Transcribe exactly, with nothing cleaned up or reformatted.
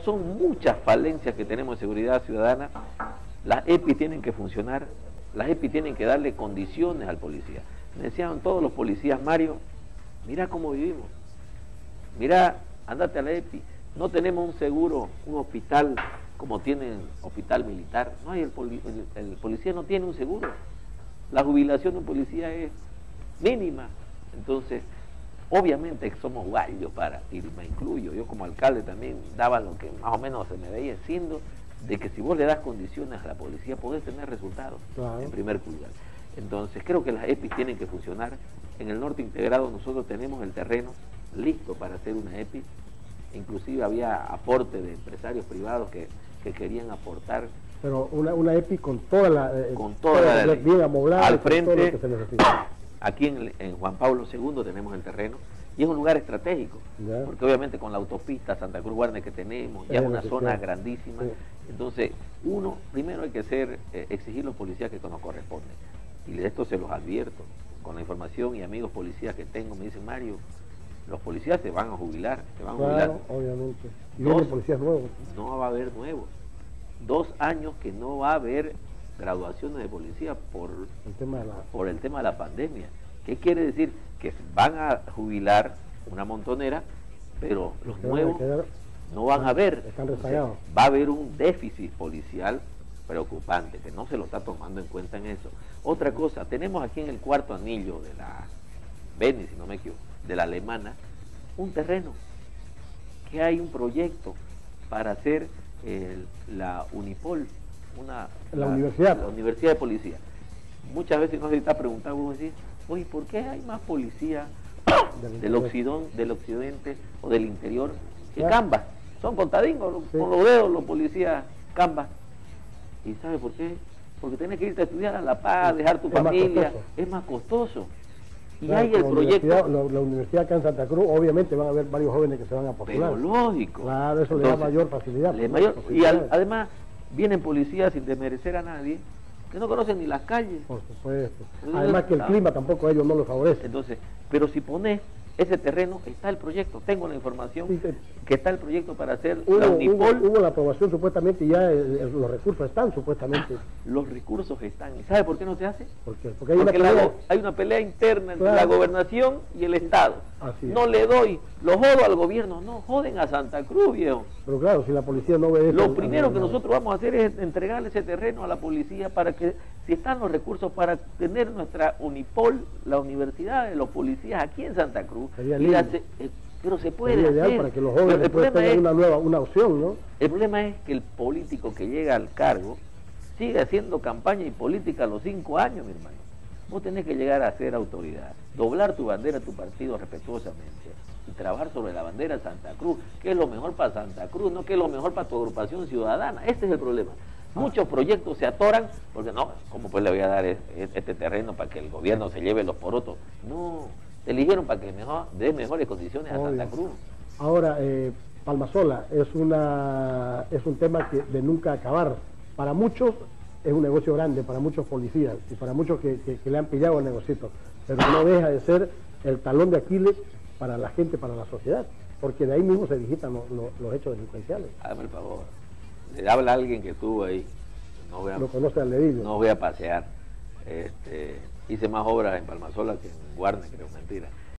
son muchas falencias que tenemos en seguridad ciudadana. Las E P I tienen que funcionar, las E P I tienen que darle condiciones al policía. Me decían todos los policías, Mario, mira cómo vivimos, mira, andate a la E P I, no tenemos un seguro, un hospital como tienen hospital militar, no hay el, poli, el, el policía no tiene un seguro, la jubilación de un policía es mínima, entonces obviamente que somos gallos para, y me incluyo, yo como alcalde también daba lo que más o menos se me veía siendo, de que si vos le das condiciones a la policía podés tener resultados, claro, en primer lugar. Entonces creo que las E P I tienen que funcionar. En el norte integrado nosotros tenemos el terreno listo para hacer una E P I, inclusive había aporte de empresarios privados que, que querían aportar. Pero una, una E P I con toda la... Eh, con toda la... la bien amoblada, al frente, todo lo que se necesita. Aquí en, en Juan Pablo segundo tenemos el terreno, y es un lugar estratégico, ya, porque obviamente con la autopista Santa Cruz Guarne que tenemos, ya es una zona grandísima, sí. Entonces uno, primero hay que ser, eh, exigir los policías que nos corresponden, y de esto se los advierto, con la información y amigos policías que tengo, me dicen, Mario, los policías se van a jubilar, se van claro, a jubilar. Obviamente. Y vienen policías nuevos. No va a haber nuevos. Dos años que no va a haber graduaciones de policía por el tema de la, por el tema de la pandemia. ¿Qué quiere decir? Que van a jubilar una montonera, pero los nuevos quedar, no van a haber. Están rezagados. O sea, va a haber un déficit policial preocupante, que no se lo está tomando en cuenta en eso. Otra cosa, tenemos aquí en el cuarto anillo de la Beni, si no me equivoco, de la Alemana, un terreno, que hay un proyecto para hacer el, la Unipol, una, la, la, universidad. la Universidad de Policía. Muchas veces no se está preguntando, vos decís, oye, ¿por qué hay más policía del, del, occidón, del occidente o del interior que ya, Cambas? Son contadingos, sí, con los dedos los policías Cambas. ¿Y sabe por qué? Porque tienes que irte a estudiar a La Paz, dejar tu es familia, más es más costoso. Y claro, hay el la proyecto... Universidad, la, la universidad acá en Santa Cruz, obviamente van a haber varios jóvenes que se van a postular. Pero lógico. Claro, eso Entonces, le da mayor facilidad. Le mayor, y al, además vienen policías sin desmerecer a nadie, que no conocen ni las calles. Por supuesto. Además que el clima tampoco a ellos no los favorece. Entonces, pero si pones ese terreno, está el proyecto, tengo la información, sí, sí, que está el proyecto para hacer hubo, la Unipol. Hubo, hubo la aprobación supuestamente y ya el, el, los recursos están supuestamente. Los recursos están. ¿Y sabe por qué no se hace? ¿Por qué? Porque hay, Porque una pelea, la, hay una pelea interna entre claro, la gobernación y el Estado. Así no es. le doy, lo jodo al gobierno, no, joden a Santa Cruz, viejo. Pero claro, si la policía no obedece... Lo primero que nosotros vamos a hacer es entregarle ese terreno a la policía para que, si están los recursos para tener nuestra Unipol, la universidad de los policías aquí en Santa Cruz, y la, eh, pero se puede Sería hacer. Para que los jóvenes el problema tengan es, una nueva una opción, ¿no? El problema es que el político que llega al cargo sigue haciendo campaña y política a los cinco años, mi hermano. Vos tenés que llegar a ser autoridad, doblar tu bandera a tu partido respetuosamente y trabajar sobre la bandera de Santa Cruz, que es lo mejor para Santa Cruz, no que es lo mejor para tu agrupación ciudadana. Este es el problema. Muchos proyectos se atoran porque no, ¿cómo pues le voy a dar este terreno para que el gobierno se lleve los porotos? No, te eligieron para que mejor, dé mejores condiciones a Santa Cruz. Ahora, eh, Palmasola es, una, es un tema que de nunca acabar. Para muchos es un negocio grande, para muchos policías y para muchos que, que, que le han pillado el negocito, pero no deja de ser el talón de Aquiles para la gente, para la sociedad, porque de ahí mismo se digitan los, los, los hechos delincuenciales. Hágame el favor, le habla a alguien que estuvo ahí, no voy a, lo conoce al dedillo. No voy a pasear, este, hice más obras en Palmasola que en Guarne, creo, mentira.